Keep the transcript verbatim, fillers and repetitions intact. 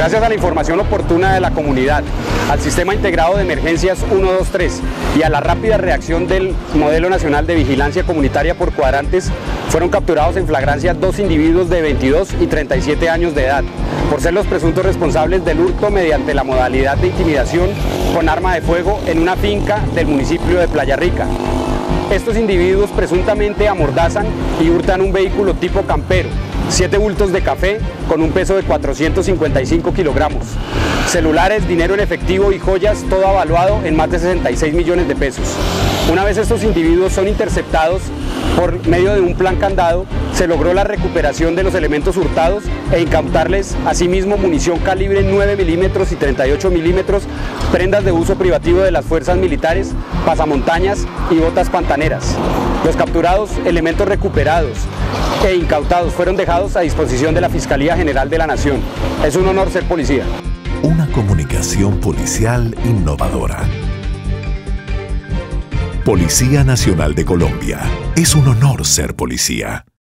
Gracias a la información oportuna de la comunidad, al Sistema Integrado de Emergencias uno dos tres y a la rápida reacción del Modelo Nacional de Vigilancia Comunitaria por Cuadrantes, fueron capturados en flagrancia dos individuos de veintidós y treinta y siete años de edad, por ser los presuntos responsables del hurto mediante la modalidad de intimidación con arma de fuego en una finca del municipio de Playa Rica. Estos individuos presuntamente amordazan y hurtan un vehículo tipo campero, siete bultos de café con un peso de cuatrocientos cincuenta y cinco kilogramos, celulares, dinero en efectivo y joyas, todo avaluado en más de sesenta y seis millones de pesos. Una vez estos individuos son interceptados por medio de un plan candado, se logró la recuperación de los elementos hurtados e incautarles asimismo munición calibre nueve milímetros y treinta y ocho milímetros, prendas de uso privativo de las fuerzas militares, pasamontañas y botas pantaneras. Los capturados, elementos recuperados e incautados fueron dejados a disposición de la Fiscalía General de la Nación. Es un honor ser policía. Una comunicación policial innovadora. Policía Nacional de Colombia. Es un honor ser policía.